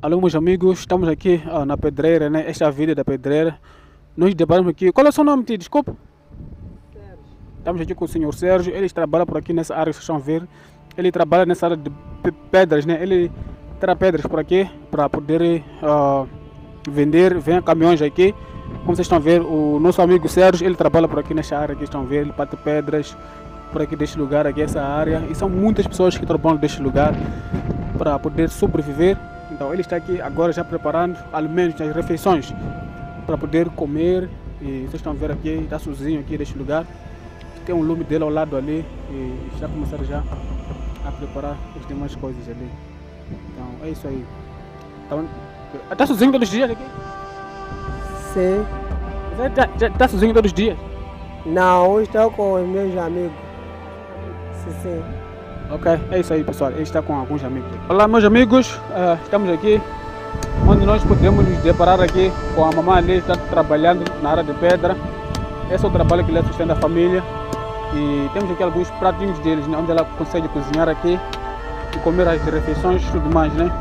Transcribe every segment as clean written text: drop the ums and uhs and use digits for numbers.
Alô, meus amigos, estamos aqui na pedreira, né? Esta é a vida da pedreira. Nós deparamos aqui. Qual é o seu nome, tio? Desculpa. Sérgio. Estamos aqui com o senhor Sérgio. Ele trabalha por aqui nessa área que vocês estão a ver. Ele trabalha nessa área de pedras, né? Ele traz pedras por aqui para poder vender. Vem caminhões aqui. Como vocês estão a ver, o nosso amigo Sérgio, ele trabalha por aqui nesta área que estão a ver. Ele bate pedras por aqui deste lugar, aqui essa área. E são muitas pessoas que trabalham deste lugar para poder sobreviver. Então ele está aqui agora já preparando alimentos, as refeições para poder comer. E vocês estão a ver aqui, está sozinho aqui neste lugar. Tem um lume dele ao lado ali e está começando já a preparar as demais coisas ali. Então é isso aí. Então, está sozinho todos os dias aqui? Sim. Você está sozinho todos os dias? Não, estou com os meus amigos. Sim. Ok, é isso aí pessoal, ele está com alguns amigos. Olá meus amigos, estamos aqui onde nós podemos nos deparar aqui com a mamãe ali, está trabalhando na área de pedra. Esse é o trabalho que ele sustenta a família. E temos aqui alguns pratinhos deles, né, onde ela consegue cozinhar aqui e comer as refeições e tudo mais, né?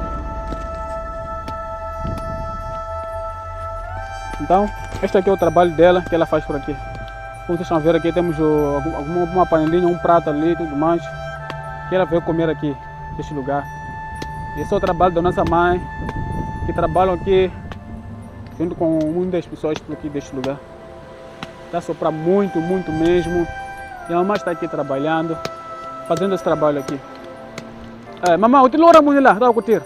Então, este aqui é o trabalho dela, que ela faz por aqui. Como vocês estão a ver aqui, temos uma panelinha, um prato ali e tudo mais, que ela veio comer aqui, neste lugar. Esse é o trabalho da nossa mãe, que trabalham aqui junto com muitas pessoas por aqui deste lugar. Está a soprar muito mesmo. E a mamãe está aqui trabalhando, fazendo esse trabalho aqui. Mamãe, o teu hora muito lá, está a curtir?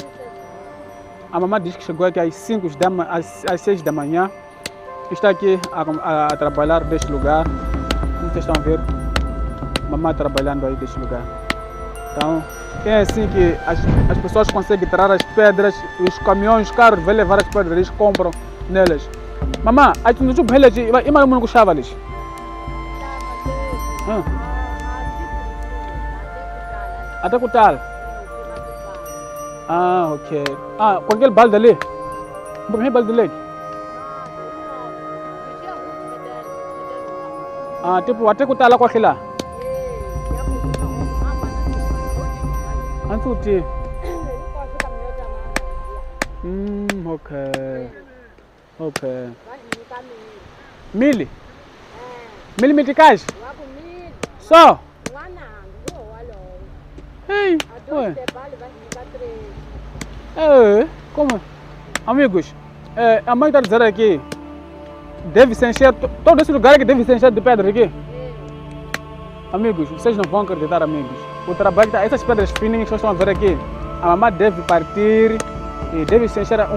A mamãe diz que chegou aqui às 6 da manhã. Está aqui a trabalhar deste lugar. Como vocês estão a ver, a mamãe trabalhando aí deste lugar. Então, é assim que as pessoas conseguem tirar as pedras, os caminhões, os carros vão levar as pedras, eles compram nelas. Mamãe, a gente não sabe relati, e mais não gostava deles. Até que tal? Ah, ok. Com aquele balde ali? Por balde ali? Tipo, até que tal lá com aquele lá? Antuti. Ok. Mil? Mil meticais? Só? Ei, ué. Como? Amigos, a mãe está dizendo aqui, deve se encher, todo esse lugar aqui deve se encher de pedra aqui. Amigos, vocês não vão acreditar, amigos. O trabalho, essas pedras finas que vocês estão a ver aqui, a mamãe deve partir e deve se encher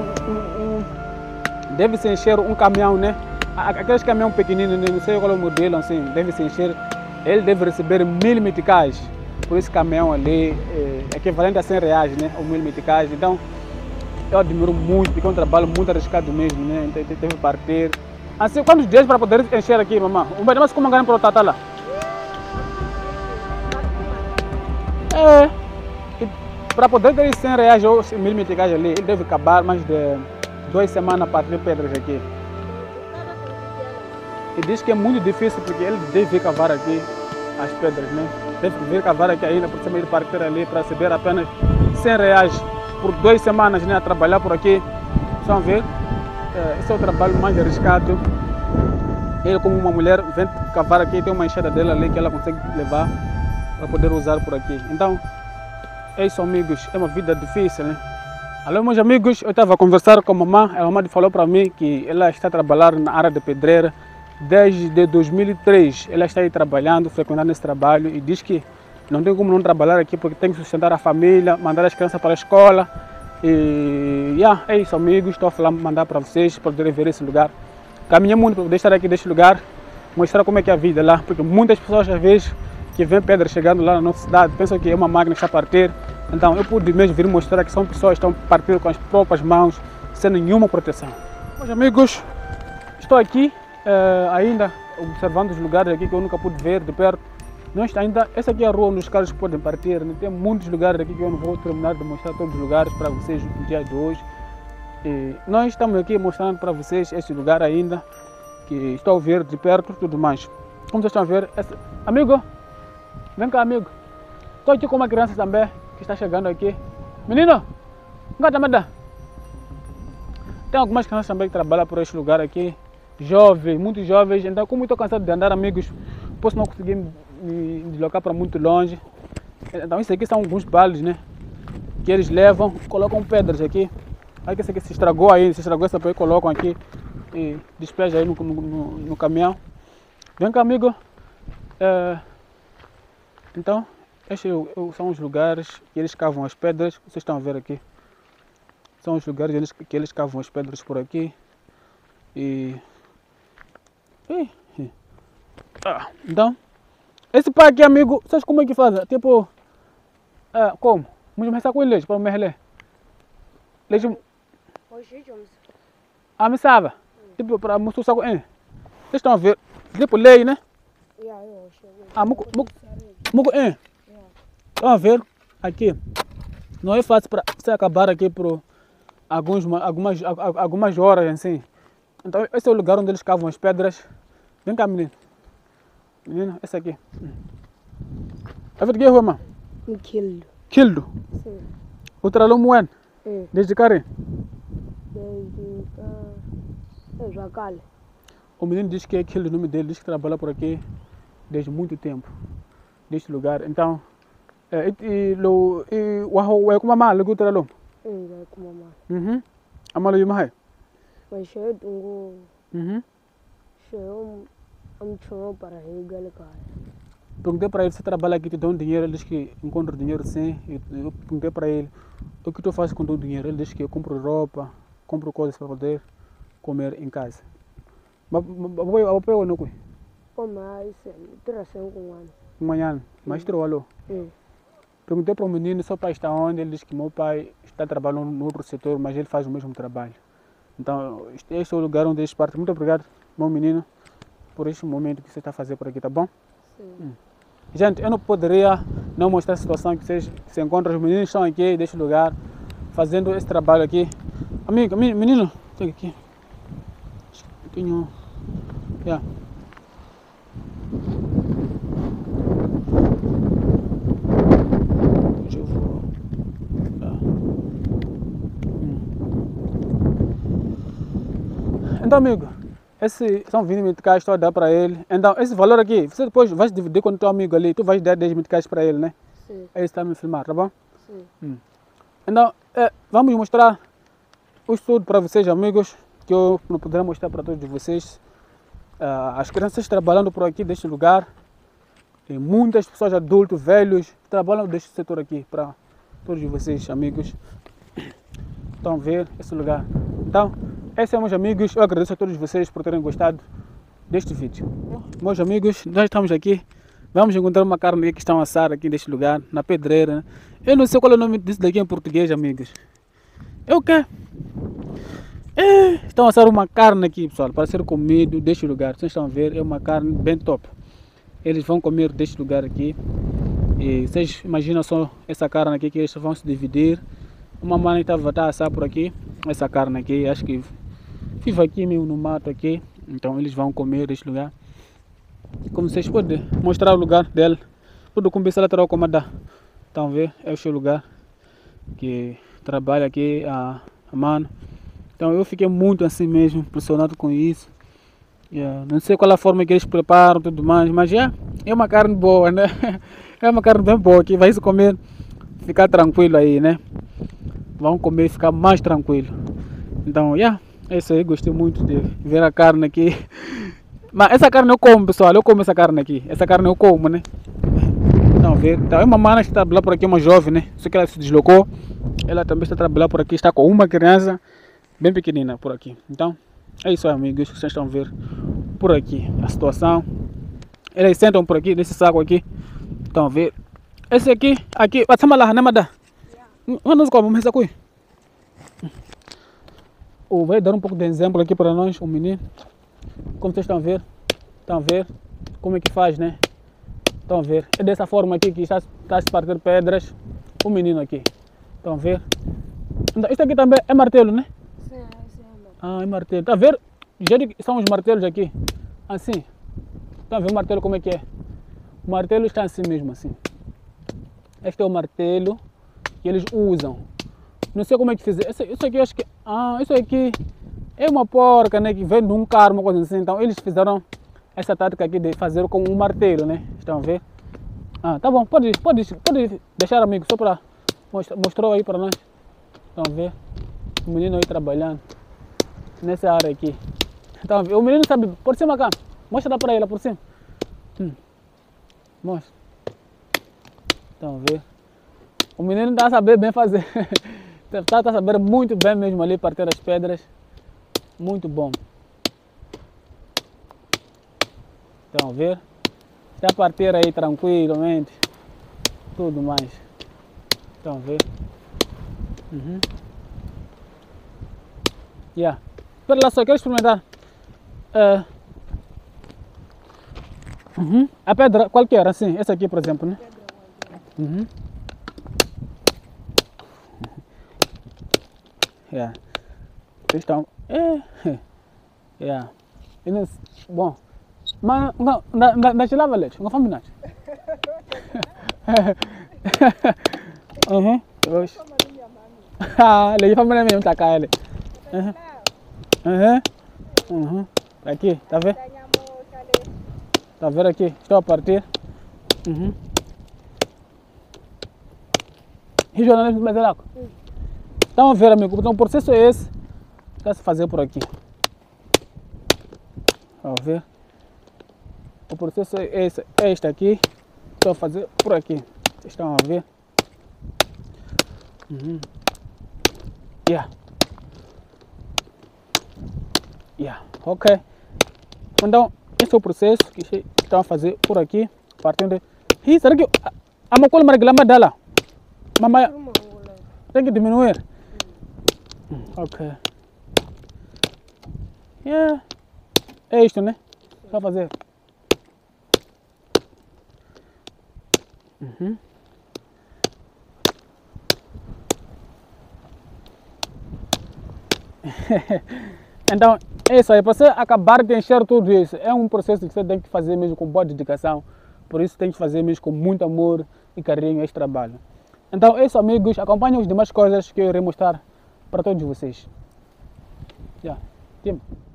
deve se encher um caminhão, né? Aqueles caminhões pequeninos, não sei qual é o modelo, assim, deve se encher. Ele deve receber 1000 meticais por esse caminhão ali, equivalente a 100 reais, né? Ou 1000 meticais. Então, eu admiro muito, porque é um trabalho muito arriscado mesmo, né? Então, deve partir. Assim, quantos dias para poder encher aqui, mamãe? O mais como ganha para o tata lá? Para poder ter 100 reais ou 1000 meticais ali, ele deve acabar mais de 2 semanas para ter pedras aqui. E diz que é muito difícil porque ele deve cavar aqui as pedras, né? Deve vir cavar aqui ainda por cima de partir ali para receber apenas 100 reais por 2 semanas, né? A trabalhar por aqui. Estão a ver? Esse é o trabalho mais arriscado. Ele, como uma mulher, vem cavar aqui, tem uma enxada dela ali que ela consegue levar para poder usar por aqui. Então, é isso, amigos, é uma vida difícil, né? Alô, meus amigos, eu estava a conversar com a mamãe falou para mim que ela está a trabalhar na área de pedreira desde 2003. Ela está aí trabalhando, frequentando esse trabalho e diz que não tem como não trabalhar aqui porque tem que sustentar a família, mandar as crianças para a escola. E é isso, amigos, estou a falar, mandar para vocês poderem ver esse lugar. Caminhei muito para poder estar aqui neste lugar, mostrar como é que é a vida lá, porque muitas pessoas às vezes que vêm pedras chegando lá na nossa cidade, pensam que é uma máquina que está a partir. Então eu pude mesmo vir mostrar que são pessoas que estão partindo com as próprias mãos, sem nenhuma proteção. Meus amigos, estou aqui ainda observando os lugares aqui que eu nunca pude ver de perto. Essa aqui é a rua onde os carros podem partir, né? Tem muitos lugares aqui que eu não vou terminar de mostrar todos os lugares para vocês no dia de hoje. E nós estamos aqui mostrando para vocês esse lugar ainda, que estou a ver de perto e tudo mais. Como vocês estão a ver, amigo, vem cá, amigo. Estou aqui com uma criança também que está chegando aqui. Menino, Tem algumas crianças também que trabalham por este lugar aqui, jovens, muito jovens. Então, como estou cansado de andar, amigos, posso não conseguir me deslocar para muito longe. Então, isso aqui são alguns baldes, né? Que eles levam, colocam pedras aqui. Aí que esse aqui se estragou essa pedra, colocam aqui e despejam aí no caminhão. Vem cá, amigo. Então, estes são os lugares que eles cavam as pedras. Vocês estão a ver aqui. São os lugares que eles cavam as pedras por aqui. Então, esse pai aqui, amigo, vocês como é que fazem? Tipo, como? Vamos começar com leite para o merlé. Leite. Me sabe? Tipo, para mostrar com vocês estão a ver? Tipo, leite, né? Estão a ver? Aqui. Não é fácil para você acabar aqui por algumas horas, assim. Então, esse é o lugar onde eles cavam as pedras. Vem cá, menino. Menino, esse aqui. A ver o que é, irmão? Quildo. Sim. O tralão moen? Desde Cari? Desde Jacale. O menino diz que é Quildo o nome dele, diz que trabalha por aqui desde muito tempo, neste lugar. Então, o como mamá, o tralão? Como mamá. Amalo e mai. Mas cheio de cheio para regar cara. Perguntei para ele se trabalha aqui, te dá dinheiro. Ele diz que encontra dinheiro sim. Eu perguntei para ele o que tu fazes com o dinheiro. Ele diz que eu compro roupa, compro coisas para poder comer em casa. Mas eu pego no cu. Mas tração com ano. Amanhã, mas trabalhou. Perguntei para o menino, seu pai está onde? Ele diz que meu pai está trabalhando no outro setor, mas ele faz o mesmo trabalho. Então, este é o lugar onde eles partem. Muito obrigado, meu menino, por este momento que você está a fazer por aqui, tá bom? Sim. Gente, eu não poderia não mostrar a situação que vocês se encontram. Os meninos estão aqui deste lugar, fazendo esse trabalho aqui. Amigo, menino, chega aqui. Tenho... Yeah. Então, amigo, esses são 20 meticais, estou a dar para ele. Então, esse valor aqui, você depois vai dividir com o teu amigo ali, tu vais dar 10 meticais para ele, né? Sim. Ele está a me filmar, tá bom? Sim. Então, vamos mostrar o estudo para vocês, amigos, que eu não poderei mostrar para todos vocês. As crianças trabalhando por aqui, deste lugar. Tem muitas pessoas, adultos, velhos, trabalham deste setor aqui, para todos vocês, amigos. Estão a ver esse lugar. Então, esses são meus amigos. Eu agradeço a todos vocês por terem gostado deste vídeo. Meus amigos, nós estamos aqui. Vamos encontrar uma carne que estão a assar aqui neste lugar, na pedreira, né? Eu não sei qual é o nome disso daqui em português, amigos. É o quê? Estão a assar uma carne aqui, pessoal, para ser comido deste lugar. Vocês estão a ver, é uma carne bem top. Eles vão comer deste lugar aqui. E vocês imaginam só essa carne aqui que eles vão se dividir. Uma mãe estava a assar por aqui, essa carne aqui, acho que vive aqui mesmo no mato aqui. Então eles vão comer deste lugar. Como vocês podem mostrar o lugar dele. Tudo com bicha lateral comandar. Estão a ver, é o seu lugar que trabalha aqui a mano. Então eu fiquei muito assim mesmo, impressionado com isso. Não sei qual é a forma que eles preparam tudo mais, mas é uma carne boa, né? É uma carne bem boa que vai se comer, ficar tranquilo aí, né? Vão comer e ficar mais tranquilo. Então, é isso aí, gostei muito de ver a carne aqui. Mas essa carne eu como, pessoal, eu como essa carne aqui. Essa carne eu como, né? Estão a ver? Então, é uma mana que está a trabalhar por aqui, uma jovem, né? Só que ela se deslocou. Ela também está a trabalhar por aqui, está com uma criança bem pequenina por aqui. Então, é isso aí, amigos, vocês estão a ver por aqui a situação. Eles sentam por aqui, nesse saco aqui. Estão a ver? Esse aqui, passamos lá, né, madá? Vamos como, essa coisa. Vai dar um pouco de exemplo aqui para nós, o menino. Como vocês estão a ver? Estão a ver como é que faz, né? Estão a ver? É dessa forma aqui que está a se partir pedras. O menino aqui. Estão a ver? Então, isto aqui também é martelo, né? Sim, é martelo. É martelo. Está a ver? Já são os martelos aqui. Assim. Estão a ver o martelo como é que é? O martelo está assim mesmo, assim. Este é o martelo que eles usam Não sei como é que fiz. Isso aqui eu acho que. Ah, isso aqui é uma porca, né? Que vem de um carro, uma coisa assim. Então eles fizeram essa tática aqui de fazer com um martelo, né? Estão a ver? Ah, tá bom, pode deixar, amigo, só para mostrou aí para nós. Estão a ver? O menino aí trabalhando nessa área aqui. Então, o menino sabe, por cima cá. Mostra para ele por cima. Mostra. Estão a ver? O menino está a saber bem fazer. Está a saber muito bem mesmo ali partir as pedras. Muito bom. Estão a ver? Está a partir aí tranquilamente. Tudo mais. Estão a ver? Yeah. Espera lá só, quero experimentar. A pedra qualquer, assim, essa aqui por exemplo, né? Yeah. Estão. Yeah. Bom. Mas não te lava leite, não faz nada. Ah, ele faz mesmo, tá cá ele. Aqui, tá vendo? Tá vendo aqui? Estou a partir. Regionalismo brasileiro. Estão a ver, amigo? Então o processo é esse. Está a se fazer por aqui. Vamos ver. O processo é este aqui. Estou a fazer por aqui. Vocês estão a ver? Yeah. Yeah. Ok. Então, esse é o processo que estão a fazer por aqui. Partindo de... Será que a macola marglama dela? Mamãe, tem que diminuir. Ok. Yeah. É isto, né? Só fazer. Então, é isso aí. Para você acabar de encher tudo isso, é um processo que você tem que fazer mesmo com boa dedicação. Por isso tem que fazer mesmo com muito amor e carinho este trabalho. Então é isso, amigos. Acompanhem as demais coisas que eu irei mostrar para todos vocês. Yeah.